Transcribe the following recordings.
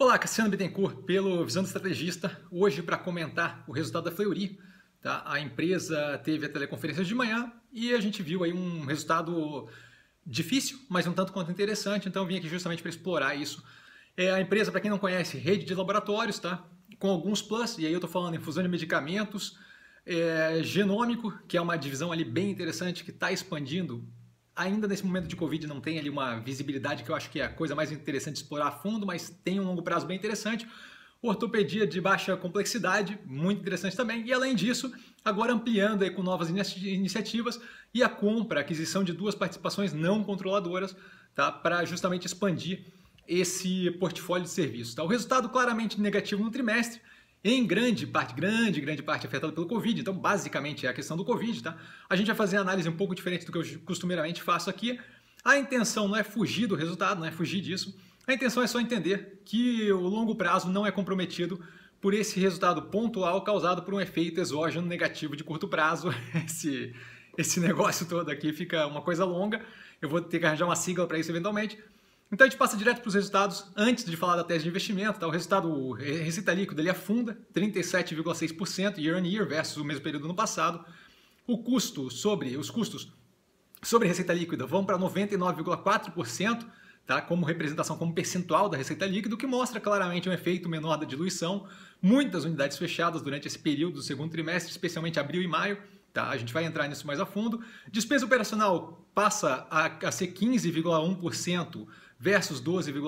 Olá, Cassiano Bittencourt, pelo Visão do Estrategista, hoje para comentar o resultado da Fleury. Tá? A empresa teve a teleconferência de manhã e a gente viu aí um resultado difícil, mas um tanto quanto interessante, então eu vim aqui justamente para explorar isso. A empresa, para quem não conhece, rede de laboratórios, tá? Com alguns plus, e aí eu estou falando em fusão de medicamentos, genômico, que é uma divisão ali bem interessante que está expandindo. Ainda nesse momento de Covid não tem ali uma visibilidade que eu acho que é a coisa mais interessante de explorar a fundo, mas tem um longo prazo bem interessante. Ortopedia de baixa complexidade, muito interessante também. E além disso, agora ampliando aí com novas iniciativas e a compra, a aquisição de 2 participações não controladoras, tá? Para justamente expandir esse portfólio de serviços. Tá? O resultado claramente negativo no trimestre, em grande parte afetado pelo Covid, então basicamente é a questão do Covid, tá? A gente vai fazer uma análise um pouco diferente do que eu costumeiramente faço aqui. A intenção não é fugir do resultado, não é fugir disso. A intenção é só entender que o longo prazo não é comprometido por esse resultado pontual causado por um efeito exógeno negativo de curto prazo. Esse negócio todo aqui fica uma coisa longa, eu vou ter que arranjar uma sigla para isso eventualmente. Então a gente passa direto para os resultados, antes de falar da tese de investimento, tá? O resultado, receita líquida, ele afunda 37,6% year on year versus o mesmo período no passado. Os custos sobre receita líquida vão para 99,4%, tá? Como representação, como percentual da receita líquida, o que mostra claramente um efeito menor da diluição. Muitas unidades fechadas durante esse período do segundo trimestre, especialmente abril e maio. Tá, a gente vai entrar nisso mais a fundo. Despesa operacional passa a ser 15,1% versus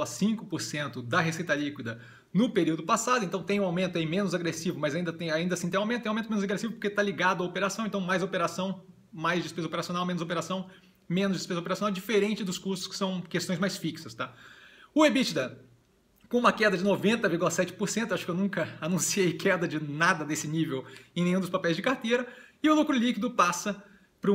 12,5% da receita líquida no período passado. Então tem um aumento aí menos agressivo, mas ainda assim tem um aumento menos agressivo porque está ligado à operação. Então mais operação, mais despesa operacional, menos operação, menos despesa operacional, diferente dos custos que são questões mais fixas. Tá? O EBITDA, com uma queda de 90,7%, acho que eu nunca anunciei queda de nada desse nível em nenhum dos papéis de carteira. E o lucro líquido passa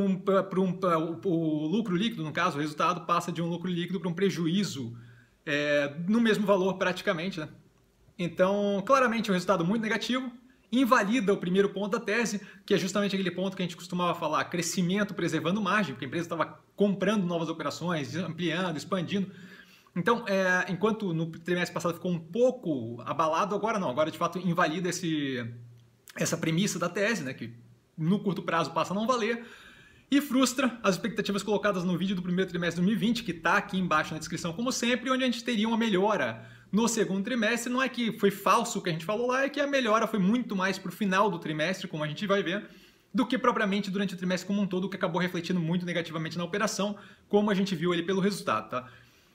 o lucro líquido, no caso, o resultado passa de um lucro líquido para um prejuízo no mesmo valor praticamente. Né? Então, claramente, um resultado muito negativo, invalida o primeiro ponto da tese, que é justamente aquele ponto que a gente costumava falar, crescimento preservando margem, porque a empresa estava comprando novas operações, ampliando, expandindo. Então, enquanto no trimestre passado ficou um pouco abalado, agora não, agora de fato invalida essa premissa da tese, né, que no curto prazo passa a não valer, e frustra as expectativas colocadas no vídeo do primeiro trimestre de 2020, que está aqui embaixo na descrição, como sempre, onde a gente teria uma melhora no segundo trimestre. Não é que foi falso o que a gente falou lá, é que a melhora foi muito mais para o final do trimestre, como a gente vai ver, do que propriamente durante o trimestre como um todo, o que acabou refletindo muito negativamente na operação, como a gente viu ali pelo resultado. Tá?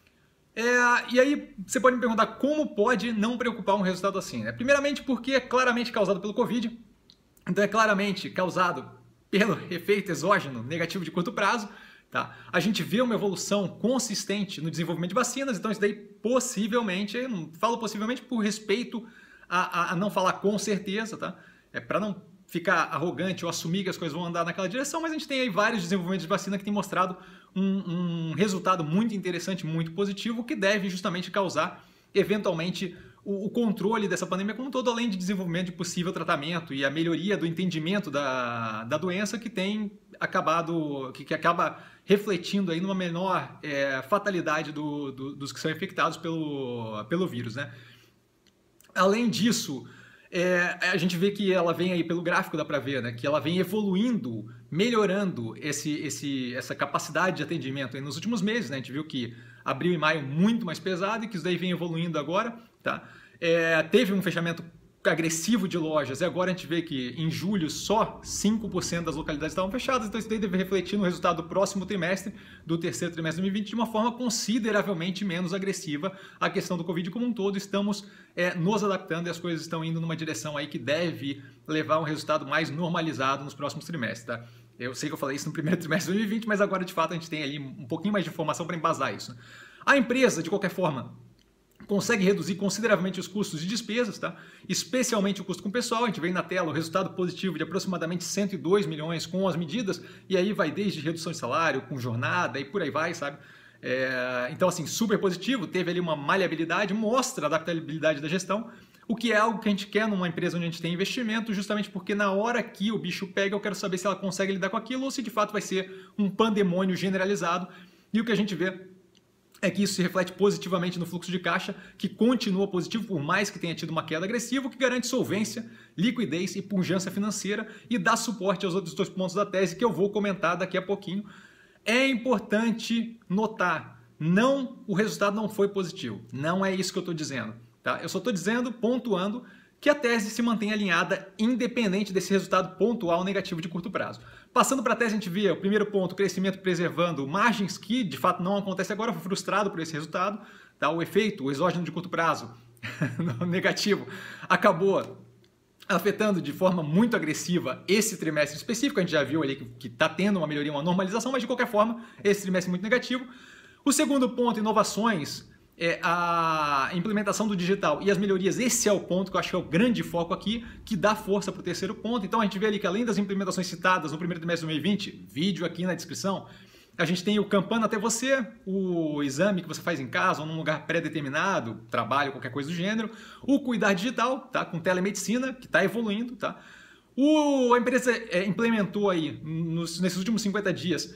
E aí você pode me perguntar como pode não preocupar um resultado assim. Né? Primeiramente porque é claramente causado pelo Covid, então é claramente causado pelo efeito exógeno negativo de curto prazo. Tá? A gente vê uma evolução consistente no desenvolvimento de vacinas, então isso daí possivelmente, eu não falo possivelmente por respeito a não falar com certeza, tá? Para não ficar arrogante ou assumir que as coisas vão andar naquela direção, mas a gente tem aí vários desenvolvimentos de vacina que têm mostrado um resultado muito interessante, muito positivo, que deve justamente causar, eventualmente, o controle dessa pandemia como um todo, além de desenvolvimento de possível tratamento e a melhoria do entendimento da doença que tem acabado, que acaba refletindo aí numa menor fatalidade dos que são infectados pelo vírus. Né? Além disso, a gente vê que ela vem aí pelo gráfico, dá para ver, né? Que ela vem evoluindo, melhorando essa capacidade de atendimento aí nos últimos meses. Né? A gente viu que abril e maio muito mais pesado e que isso daí vem evoluindo agora. Tá? Teve um fechamento agressivo de lojas e agora a gente vê que em julho só 5% das localidades estavam fechadas, então isso daí deve refletir no resultado do próximo trimestre, do terceiro trimestre de 2020, de uma forma consideravelmente menos agressiva à questão do Covid como um todo. Estamos nos adaptando e as coisas estão indo numa direção aí que deve levar a um resultado mais normalizado nos próximos trimestres. Tá? Eu sei que eu falei isso no primeiro trimestre de 2020, mas agora de fato a gente tem ali um pouquinho mais de informação para embasar isso. A empresa, de qualquer forma, consegue reduzir consideravelmente os custos de despesas, tá? Especialmente o custo com o pessoal. A gente vê na tela o resultado positivo de aproximadamente 102 milhões com as medidas, e aí vai desde redução de salário, com jornada e por aí vai, sabe? Então, assim, super positivo, teve ali uma maleabilidade, mostra a adaptabilidade da gestão, o que é algo que a gente quer numa empresa onde a gente tem investimento, justamente porque na hora que o bicho pega, eu quero saber se ela consegue lidar com aquilo ou se de fato vai ser um pandemônio generalizado. E o que a gente vê é que isso se reflete positivamente no fluxo de caixa, que continua positivo, por mais que tenha tido uma queda agressiva, o que garante solvência, liquidez e pujança financeira e dá suporte aos outros 2 pontos da tese que eu vou comentar daqui a pouquinho. É importante notar, o resultado não foi positivo, não é isso que eu estou dizendo. Tá? Eu só estou dizendo, pontuando, que a tese se mantém alinhada independente desse resultado pontual negativo de curto prazo. Passando para a tese, a gente vê o primeiro ponto, crescimento preservando margens, que de fato não acontece agora, foi frustrado por esse resultado. Tá? O efeito, o exógeno de curto prazo negativo, acabou afetando de forma muito agressiva esse trimestre específico. A gente já viu ali que está tendo uma melhoria, uma normalização, mas de qualquer forma, esse trimestre é muito negativo. O segundo ponto, inovações, é a implementação do digital e as melhorias. Esse é o ponto que eu acho que é o grande foco aqui, que dá força para o terceiro ponto. Então a gente vê ali que além das implementações citadas no primeiro trimestre de 2020, vídeo aqui na descrição, a gente tem o Campana Até Você, o exame que você faz em casa ou num lugar pré-determinado, trabalho, qualquer coisa do gênero. O Cuidar Digital, tá? Com telemedicina, que está evoluindo. Tá? A empresa implementou aí, nesses últimos 50 dias,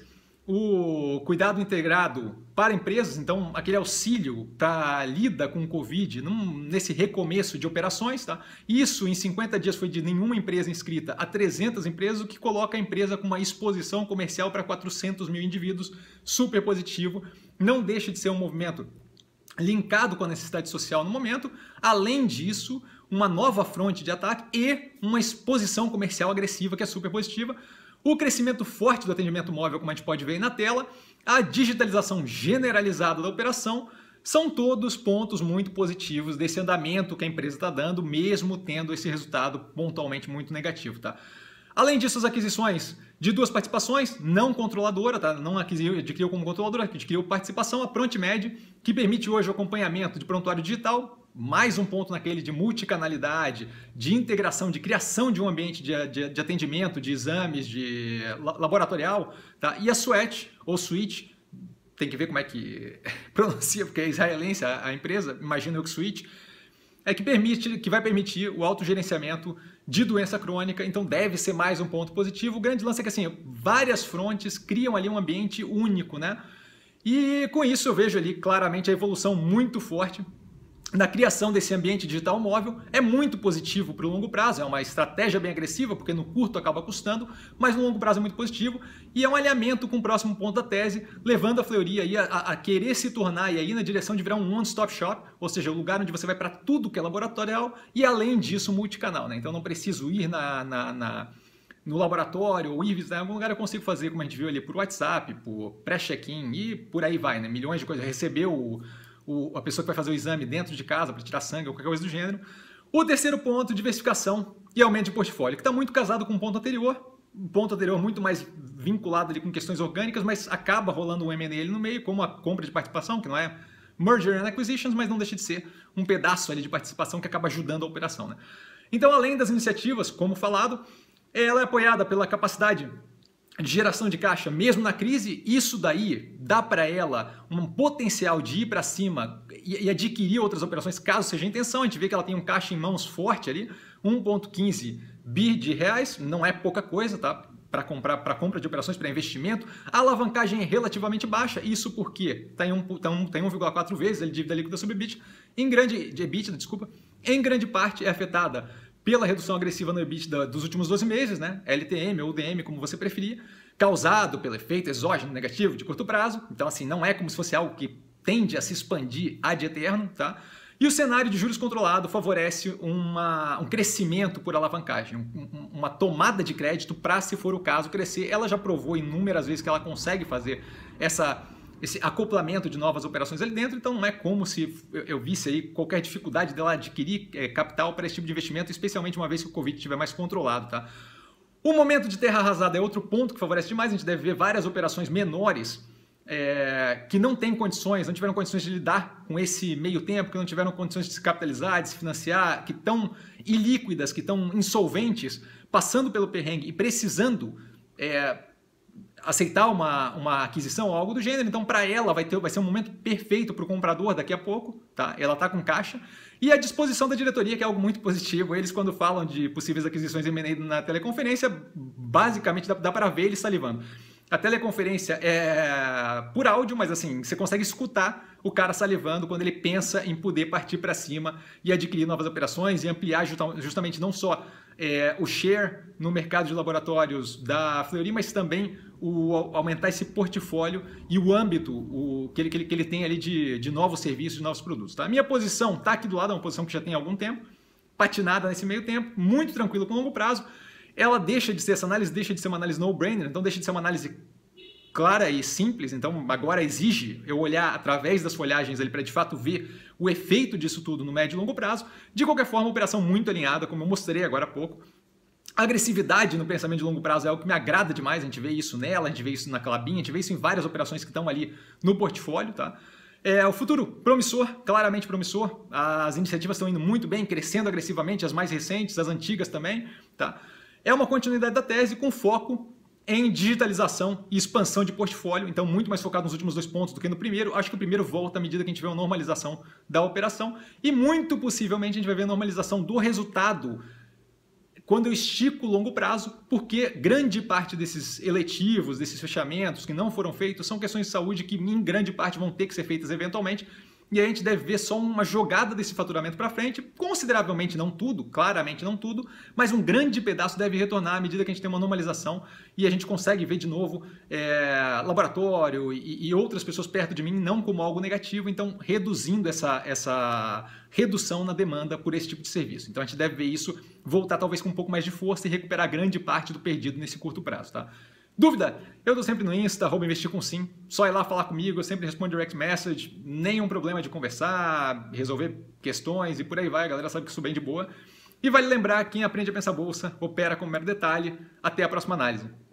o cuidado integrado para empresas, então aquele auxílio para lida com o Covid, nesse recomeço de operações. Tá? Isso em 50 dias foi de nenhuma empresa inscrita a 300 empresas, o que coloca a empresa com uma exposição comercial para 400 mil indivíduos, super positivo. Não deixa de ser um movimento linkado com a necessidade social no momento. Além disso, uma nova fronte de ataque e uma exposição comercial agressiva que é super positiva. O crescimento forte do atendimento móvel, como a gente pode ver aí na tela, a digitalização generalizada da operação, são todos pontos muito positivos desse andamento que a empresa está dando, mesmo tendo esse resultado pontualmente muito negativo. Tá? Além disso, as aquisições de 2 participações, não controladora, tá? Não adquiriu como controladora, adquiriu participação, a ProntMed, que permite hoje o acompanhamento de prontuário digital, mais um ponto naquele de multicanalidade, de integração, de criação de um ambiente de atendimento, de exames, de laboratorial. Tá? E a Suete, ou Switch, tem que ver como é que pronuncia, porque é israelense a empresa, imagina eu que Switch, que vai permitir o autogerenciamento de doença crônica, então deve ser mais um ponto positivo. O grande lance é que assim, várias frontes criam ali um ambiente único, né? E com isso eu vejo ali claramente a evolução muito forte na criação desse ambiente digital móvel. É muito positivo para o longo prazo, é uma estratégia bem agressiva, porque no curto acaba custando, mas no longo prazo é muito positivo, e é um alinhamento com o próximo ponto da tese, levando a Fleury aí a querer se tornar e aí na direção de virar um one-stop shop, ou seja, o lugar onde você vai para tudo que é laboratorial, e além disso multicanal, né? Então não preciso ir no laboratório ou ir visitar em algum lugar, eu consigo fazer, como a gente viu ali, por WhatsApp, por pré-check-in e por aí vai, né? Milhões de coisas, receber a pessoa que vai fazer o exame dentro de casa para tirar sangue ou qualquer coisa do gênero. O terceiro ponto, diversificação e aumento de portfólio, que está muito casado com o ponto anterior. O ponto anterior muito mais vinculado ali com questões orgânicas, mas acaba rolando um M&A ali no meio, como a compra de participação, que não é merger and acquisitions, mas não deixa de ser um pedaço ali de participação que acaba ajudando a operação. Né? Então, além das iniciativas, como falado, ela é apoiada pela capacidade de geração de caixa, mesmo na crise. Isso daí dá para ela um potencial de ir para cima e adquirir outras operações, caso seja a intenção. A gente vê que ela tem um caixa em mãos forte ali, 1,15 bi de reais, não é pouca coisa, tá? Para compra de operações, para investimento. A alavancagem é relativamente baixa, isso porque está em 1,4 vezes a dívida líquida sobre EBITDA, em grande parte é afetada pela redução agressiva no EBITDA dos últimos 12 meses, né? LTM ou DM, como você preferir, causado pelo efeito exógeno negativo de curto prazo. Então, assim, não é como se fosse algo que tende a se expandir ad eterno, tá? E o cenário de juros controlado favorece um crescimento por alavancagem, uma tomada de crédito para, se for o caso, crescer. Ela já provou inúmeras vezes que ela consegue fazer esse acoplamento de novas operações ali dentro, então não é como se eu visse aí qualquer dificuldade dela adquirir capital para esse tipo de investimento, especialmente uma vez que o Covid estiver mais controlado. Tá? O momento de terra arrasada é outro ponto que favorece demais. A gente deve ver várias operações menores que não têm condições, não tiveram condições de lidar com esse meio tempo, que não tiveram condições de se capitalizar, de se financiar, que estão ilíquidas, que estão insolventes, passando pelo perrengue e precisando aceitar uma aquisição ou algo do gênero. Então, para ela, vai ser um momento perfeito para o comprador daqui a pouco. Tá? Ela está com caixa. E a disposição da diretoria, que é algo muito positivo. Eles, quando falam de possíveis aquisições M&A na teleconferência, basicamente dá para ver eles salivando. A teleconferência é por áudio, mas assim, você consegue escutar o cara salivando quando ele pensa em poder partir para cima e adquirir novas operações e ampliar justamente não só o share no mercado de laboratórios da Fleury, mas também aumentar esse portfólio e o âmbito que ele tem ali de novos serviços, de novos produtos. Tá? A minha posição está aqui do lado, é uma posição que já tem algum tempo, patinada nesse meio tempo, muito tranquilo com longo prazo. Ela essa análise deixa de ser uma análise no-brainer, então deixa de ser uma análise clara e simples, então agora exige eu olhar através das folhagens para de fato ver o efeito disso tudo no médio e longo prazo. De qualquer forma, operação muito alinhada, como eu mostrei agora há pouco. A agressividade no pensamento de longo prazo é algo que me agrada demais, a gente vê isso nela, a gente vê isso na Clabin, a gente vê isso em várias operações que estão ali no portfólio, tá? O futuro promissor, claramente promissor, as iniciativas estão indo muito bem, crescendo agressivamente, as mais recentes, as antigas também, tá? É uma continuidade da tese com foco em digitalização e expansão de portfólio, então muito mais focado nos últimos 2 pontos do que no primeiro. Acho que o primeiro volta à medida que a gente vê uma normalização da operação e muito possivelmente a gente vai ver a normalização do resultado quando eu estico o longo prazo, porque grande parte desses eletivos, desses fechamentos que não foram feitos, são questões de saúde que em grande parte vão ter que ser feitas eventualmente. E a gente deve ver só uma jogada desse faturamento para frente, consideravelmente não tudo, claramente não tudo, mas um grande pedaço deve retornar à medida que a gente tem uma normalização e a gente consegue ver de novo laboratório e outras pessoas perto de mim não como algo negativo, então reduzindo essa redução na demanda por esse tipo de serviço. Então a gente deve ver isso voltar talvez com um pouco mais de força e recuperar grande parte do perdido nesse curto prazo, tá? Dúvida? Eu tô sempre no Insta, @investircomsim. Só ir lá falar comigo, eu sempre respondo direct message. Nenhum problema de conversar, resolver questões e por aí vai. A galera sabe que sou bem de boa. E vale lembrar, quem aprende a pensar bolsa, opera com mero detalhe. Até a próxima análise.